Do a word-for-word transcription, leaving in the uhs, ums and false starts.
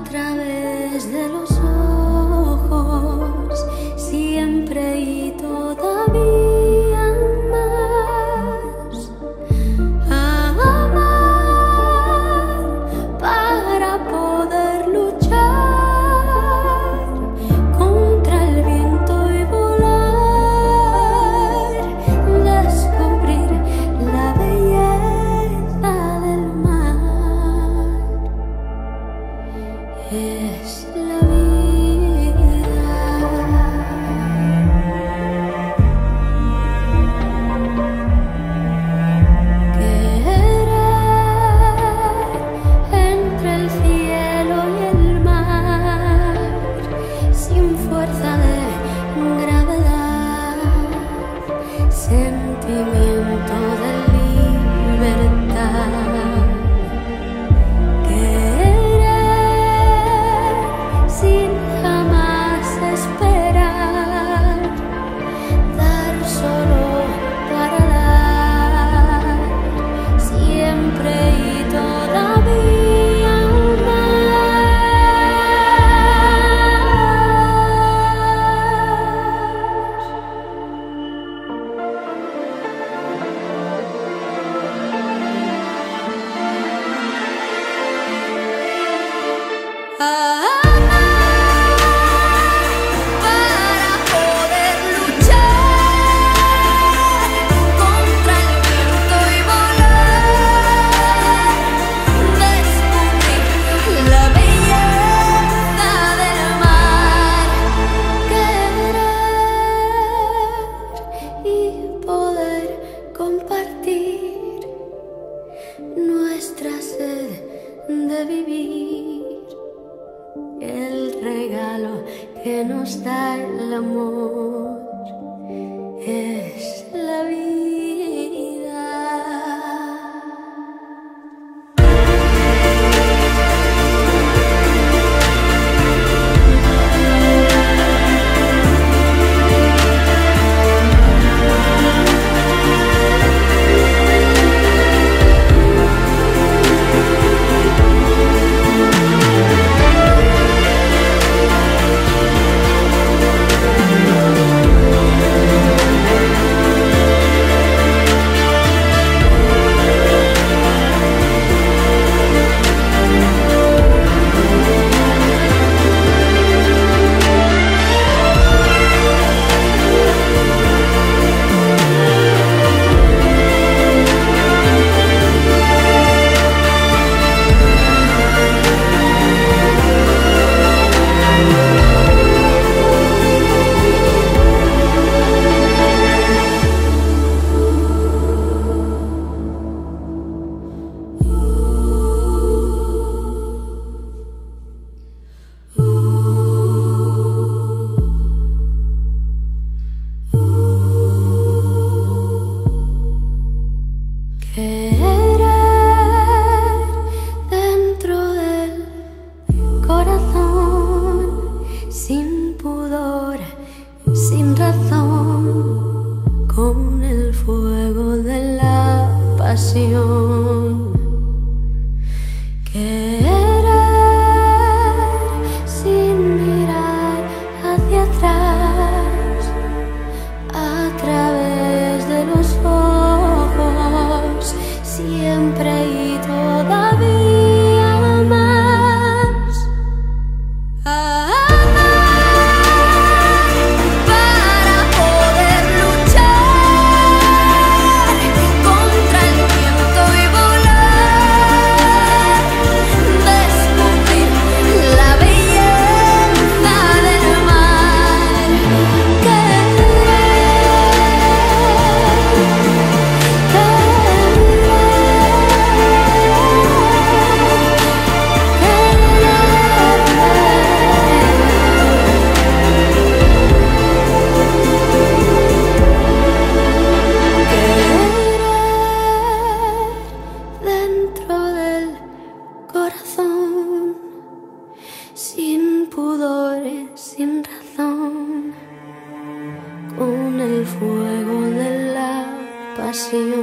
a través de los ojos, siempre y todavía más. Amar para poder luchar contra el viento y volar, descubrir la belleza del mar. Es la vida. Querer entre el cielo y el mar, sin fuerza de gravedad, sentimiento de libertad. Querer sin jamás esperar, dar solo para dar, siempre y todavía para poder luchar contra el viento y volar, descubrir la belleza del mar. Querer y poder compartir nuestra sed de vivir, el regalo que nos da el amor es la vida. Querer dentro del corazón, sin pudor, sin razón, con el fuego de la pasión. Querer sin mirar hacia atrás, a través de los ojos, siempre y todavía más. Amar para poder luchar contra el viento y volar, descubrir la belleza del mar. Dentro del corazón, sin pudores, sin razón, con el fuego de la pasión.